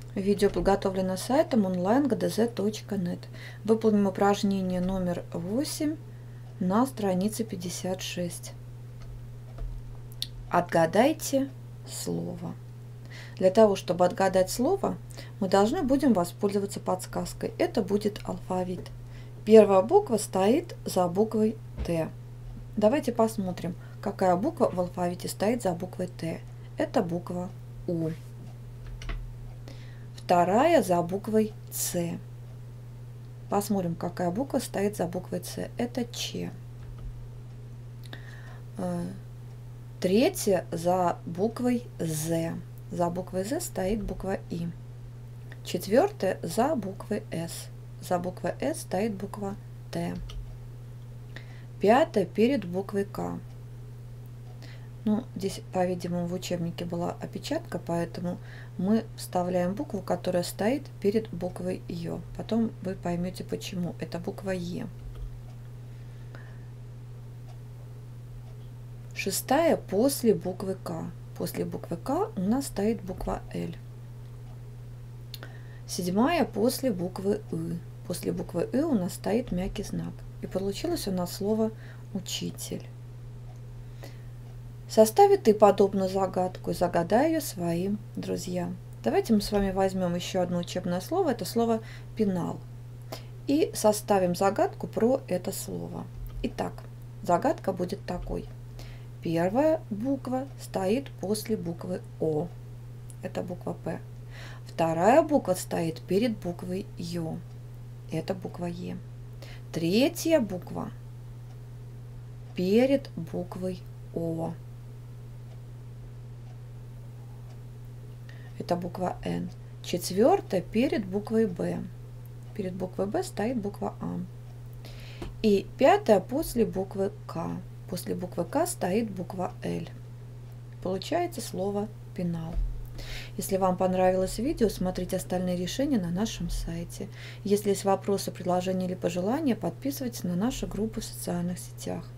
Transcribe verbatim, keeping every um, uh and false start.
Видео подготовлено сайтом онлайн точка гэ дэ зет точка нет. Выполним упражнение номер восемь на странице пятьдесят шесть. Отгадайте слово. Для того, чтобы отгадать слово, мы должны будем воспользоваться подсказкой. Это будет алфавит. Первая буква стоит за буквой Т. Давайте посмотрим, какая буква в алфавите стоит за буквой Т. Это буква У. Вторая за буквой С. Посмотрим, какая буква стоит за буквой С. Это Ч. Третья за буквой З. За буквой З стоит буква И. Четвертая за буквой С. За буквой С стоит буква Т. Пятая перед буквой К. Ну, здесь, по-видимому, в учебнике была опечатка, поэтому мы вставляем букву, которая стоит перед буквой Ё. Потом вы поймете, почему. Это буква Е. Шестая после буквы К. После буквы К у нас стоит буква Л. Седьмая после буквы И. После буквы И у нас стоит мягкий знак. И получилось у нас слово «учитель». Состави ты подобную загадку и загадай ее своим друзьям. Давайте мы с вами возьмем еще одно учебное слово. Это слово «пенал». И составим загадку про это слово. Итак, загадка будет такой. Первая буква стоит после буквы О. Это буква П. Вторая буква стоит перед буквой Ё. Это буква Е. Третья буква перед буквой О. Это буква Н. Четвертая перед буквой Б. Перед буквой Б стоит буква А. И пятая после буквы К. После буквы К стоит буква Л. Получается слово «пенал». Если вам понравилось видео, смотрите остальные решения на нашем сайте. Если есть вопросы, предложения или пожелания, подписывайтесь на нашу группу в социальных сетях.